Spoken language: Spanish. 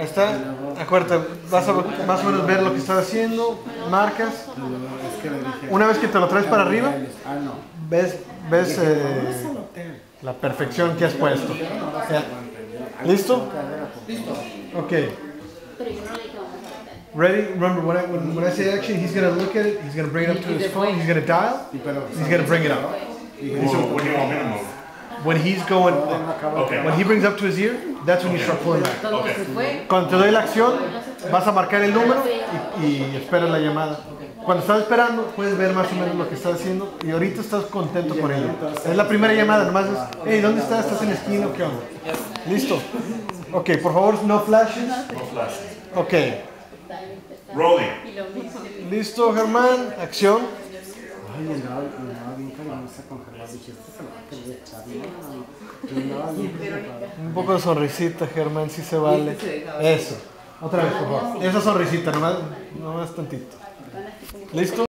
Ahí está. Acuérdate, vas a más o menos ver lo que estás haciendo, marcas. Una vez que te lo traes para arriba, ves la perfección que has puesto. ¿Listo? Ok. Ready? Remember, when I say action, he's going to look at it, he's going to bring it up to his phone, he's going to dial, he's going to bring it up. When do you want me to move? When he's going, when he brings up to his ear, that's when you start pulling back. Okay. Cuando te doy la acción, vas a marcar el número y esperas la llamada. Cuando estás esperando, puedes ver más o menos lo que estás haciendo y ahorita estás contento por ello. Es la primera llamada, nomás es, hey, ¿dónde estás? ¿Estás en la esquina o qué onda? ¿Listo? Ok, por favor, no flashes. No flashes. Ok. Rolling. ¿Listo, Germán? Acción. Un poco de sonrisita, Germán, si se vale. Eso. Otra vez, por favor. Esa sonrisita, nomás tantito. ¿Listo?